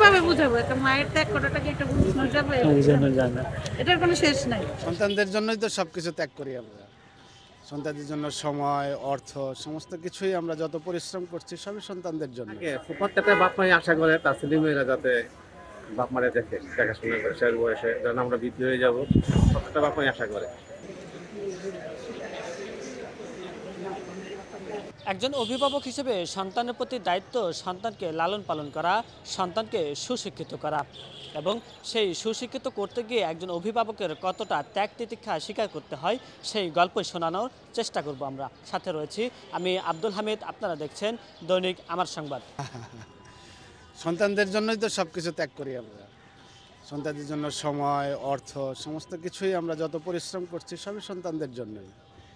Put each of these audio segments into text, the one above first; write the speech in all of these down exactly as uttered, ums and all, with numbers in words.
কিভাবে বুঝাবো? একটা মায়ের ত্যাগ করাটা কি একটা বুঝানো যাবে? বুঝানো যায় না। এটার কোনো শেষ নাই। সন্তানদের জন্যই তো সব কিছু ত্যাগ করি আমরা। সন্তানদের জন্য সময়, অর্থ সমস্ত কিছুই আমরা যত পরিশ্রম করছি সবই সন্তানদের জন্য। প্রত্যেকটা বাপ মাই আশা করে তার ছেলেমেয়েরা যাতে বাপ মারে দেখে, দেখাশোনা করে, শেষ বয়সে যেন আমরা বৃদ্ধি হয়ে যাবো, প্রত্যেকটা বাপ মাই আশা করে। একজন অভিভাবক হিসেবে সন্তানের প্রতি দায়িত্ব সন্তানকে লালন পালন করা, সন্তানকে সুশিক্ষিত করা এবং সেই সুশিক্ষিত করতে গিয়ে একজন অভিভাবকের কতটা ত্যাগ তিতিক্ষা স্বীকার করতে হয় সেই গল্প শোনানোর চেষ্টা করব আমরা। সাথে রয়েছি আমি আব্দুল হামিদ, আপনারা দেখছেন দৈনিক আমার সংবাদ। সন্তানদের জন্যই তো সব কিছু ত্যাগ করি আমরা। সন্তানদের জন্য সময়, অর্থ সমস্ত কিছুই আমরা যত পরিশ্রম করছি সবই সন্তানদের জন্যই।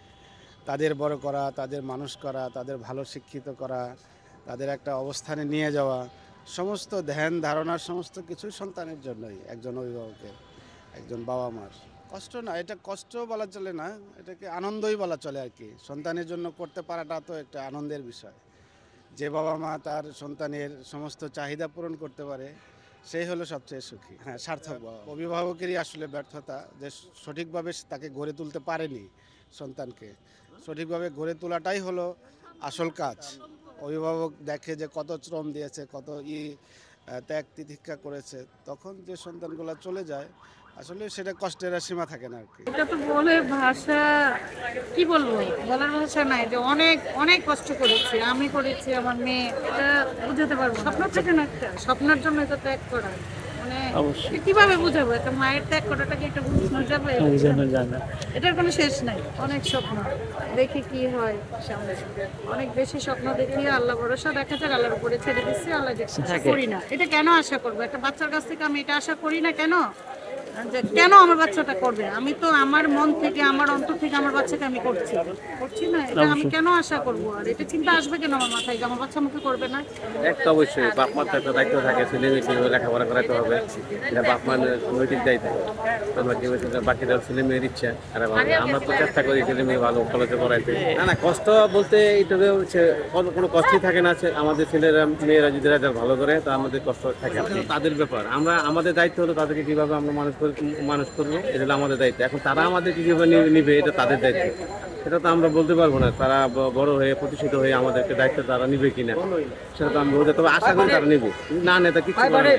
তাদের বড় করা, তাদের মানুষ করা, তাদের ভালো শিক্ষিত করা, তাদের একটা অবস্থানে নিয়ে যাওয়া, সমস্ত ধ্যান ধারণার সমস্ত কিছুই সন্তানের জন্যই, একজন অভিভাবকের, একজন বাবা মার। কষ্ট না, এটা কষ্ট বলা চলে না, এটাকে আনন্দই বলা চলে আর কি। সন্তানের জন্য করতে পারাটা তো একটা আনন্দের বিষয়। যে বাবা মা তার সন্তানের সমস্ত চাহিদা পূরণ করতে পারে সেই হলো সবচেয়ে সুখী। হ্যাঁ, সার্থক বাবা। অভিভাবকেরই আসলে ব্যর্থতা যে সঠিকভাবে তাকে গড়ে তুলতে পারেনি। সন্তানকে সঠিকভাবে গড়ে তোলাটাই হলো আসল কাজ। অভিভাবক দেখে যে কত শ্রম দিয়েছে, কত ই ত্যাগ তিতিক্ষা করেছে, তখন যে সন্তানগুলো চলে যায় আসলে সেটা কষ্টের আর সীমা থাকে না আর কি। এটা তো বলে ভাষা কি বলবো, বলার ভাষা নাই যে অনেক অনেক কষ্ট করেছি, আমি করেছি, আমার মেয়ে, এটা বুঝাতে পারবো না। স্বপ্ন থাকে না, একটা স্বপ্নের জন্য এটা ত্যাগ করা, মানে অবশ্যই। এটা কিভাবে বুঝাবো? একটা মায়ের ত্যাগ করাটা কি একটা বুঝানো যাবে? বুঝানো যায় না। এটার কোনো শেষ নাই। অনেক স্বপ্ন দেখি কি হয় সামনে, অনেক বেশি স্বপ্ন দেখি, আল্লাহ ভরসা, দেখা যাক, আল্লাহর উপরে ছেড়ে দিচ্ছি, আল্লাহ দেখছি। করি না এটা কেন আশা করবো? একটা বাচ্চার কাছ থেকে আমি এটা আশা করি না কেন? যে কেন আমার বাচ্চাটা করবে? আমি তো আমার মন থেকে, আমার অন্তর থেকে আমার বাচ্চাকে আমি করছি করছি না, এটা আমি কেন আশা করবো? আর এটা চিন্তা আসবে কেন আমার মাথায় যে আমার বাচ্চা আমাকে করবে না? একটা অবশ্যই বাপ মার একটা দায়িত্ব থাকে, ছেলে মেয়ে কিভাবে লেখাপড়া করাতে হবে, এটা বাপ মার নৈতিক দায়িত্ব। আমরা কেউ বাকিটা ছেলে মেয়ের ইচ্ছা, আর আমরা তো চেষ্টা করি ছেলে মেয়ে ভালো কলেজে পড়াইতে। না না, কষ্ট বলতে এইটাতে হচ্ছে কোনো কষ্টই থাকে না। আমাদের ছেলেরা মেয়েরা যদি রেজাল্ট ভালো করে তা আমাদের কষ্ট থাকে না, তাদের ব্যাপার। আমরা আমাদের দায়িত্ব হলো তাদেরকে কিভাবে আমরা মানুষ করে মানুষ করবো, এটা হলো আমাদের দায়িত্ব। এখন তারা আমাদেরকে কিভাবে নিবে এটা তাদের দায়িত্ব, সেটা তো আমরা বলতে পারবো না। তারা বড় হয়ে প্রতিষ্ঠিত হয়ে আমাদেরকে দায়িত্ব তারা নিবে কিনা সেটা তো আমি বলতে, তবে আশা করি তারা নিবে। না নেতা কিছু করে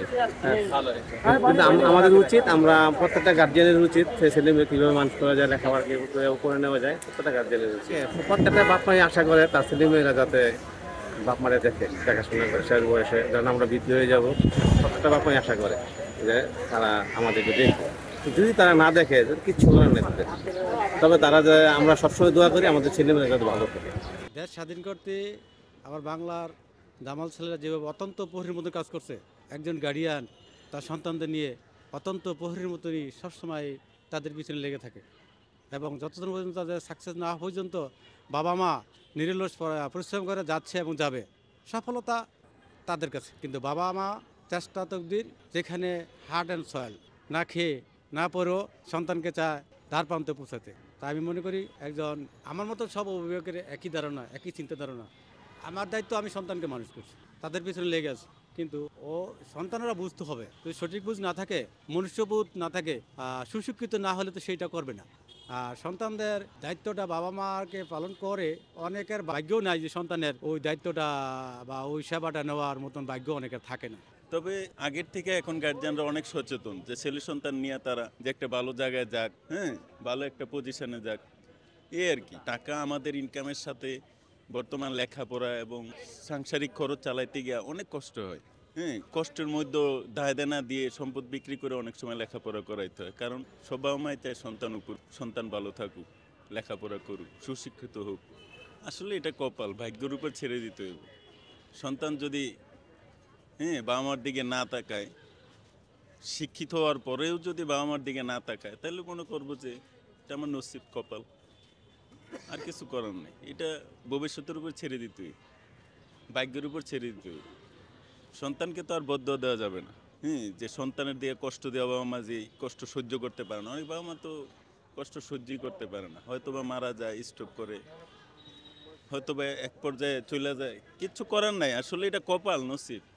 কিন্তু আমাদের উচিত, আমরা প্রত্যেকটা গার্জিয়ানের উচিত সে ছেলে মেয়ে কীভাবে মানুষ করা যায়, লেখাপড়া কীভাবে করে নেওয়া যায়, প্রত্যেকটা গার্জিয়ানের উচিত। প্রত্যেকটা বাপ মাই আশা করে তার ছেলে মেয়েরা যাতে বাপ মারে দেখে, দেখাশোনা করে, শেষ বয়সে যেন আমরা বৃদ্ধি হয়ে যাবো, প্রত্যেকটা বাপ মাই আশা করে যে তারা আমাদেরকে দেখবে। যদি তারা না দেখে কিচ্ছু করার নেই তাদের, তবে তারা যে আমরা সবসময় দোয়া করি আমাদের ছেলেমেয়েরা যাতে ভালো থাকে। দেশ স্বাধীন করতে আমার বাংলার দামাল ছেলেরা যেভাবে অত্যন্ত প্রহরীর মতো কাজ করছে, একজন গার্ডিয়ান তার সন্তানদের নিয়ে অত্যন্ত প্রহরীর মতোই সবসময় তাদের পিছনে লেগে থাকে এবং যতদিন পর্যন্ত তাদের সাকসেস না হওয়া পর্যন্ত বাবা মা নিরলস পরিশ্রম করে যাচ্ছে এবং যাবে, সফলতা তাদের কাছে। কিন্তু বাবা মা চেষ্টা তকদির, যেখানে হার্ট অ্যান্ড সয়েল, না খেয়ে না পরেও সন্তানকে চায় ধার প্রান্তে পৌঁছাতে। তা আমি মনে করি একজন আমার মতো সব অভিভাবকের একই ধারণা, একই চিন্তা ধারণা। আমার দায়িত্ব আমি সন্তানকে মানুষ করছি, তাদের পিছনে লেগে আছি, কিন্তু ও সন্তানেরা বুঝতে হবে। যদি সঠিক বুঝ না থাকে, মনুষ্যবোধ না থাকে, সুশিক্ষিত না হলে তো সেইটা করবে না। আর সন্তানদের দায়িত্বটা বাবা মাকে পালন করে, অনেকের ভাগ্যও নাই যে সন্তানের ওই দায়িত্বটা বা ওই সেবাটা নেওয়ার মতন ভাগ্য অনেকের থাকে না। তবে আগের থেকে এখন গার্জিয়ানরা অনেক সচেতন যে ছেলে সন্তান নিয়ে তারা যে একটা ভালো জায়গায় যাক, হ্যাঁ, ভালো একটা পজিশনে যাক, এই আর কি। টাকা আমাদের ইনকামের সাথে বর্তমান লেখাপড়া এবং সাংসারিক খরচ চালাইতে গিয়ে অনেক কষ্ট হয়। হ্যাঁ, কষ্টের মধ্যে দায় দেনা দিয়ে সম্পদ বিক্রি করে অনেক সময় লেখাপড়া করাইতে হয়, কারণ সব বাবা মাই চায় সন্তান উপর সন্তান ভালো থাকুক, লেখাপড়া করুক, সুশিক্ষিত হোক। আসলে এটা কপাল, ভাগ্যের উপর ছেড়ে দিতে হবে। সন্তান যদি হ্যাঁ বাবা মার দিকে না তাকায়, শিক্ষিত হওয়ার পরেও যদি বাবা মার দিকে না তাকায়, তাহলে মনে করবো যে এটা আমার নসিব, কপাল, আর কিছু করার নেই। এটা ভবিষ্যতের উপর ছেড়ে দিতে হবে, ভাগ্যের উপর ছেড়ে দিতে হবে। সন্তানকে তো আর বদয়া দেওয়া যাবে না। হ্যাঁ, যে সন্তানের দিকে কষ্ট দেওয়া বাবা মা যে কষ্ট সহ্য করতে পারে না, অনেক বাবা মা তো কষ্ট সহ্যই করতে পারে না, হয়তো বা মারা যায়, স্ট্রোক করে, হয়তো বা এক পর্যায়ে চলে যায়, কিচ্ছু করার নাই। আসলে এটা কপাল, নসিব।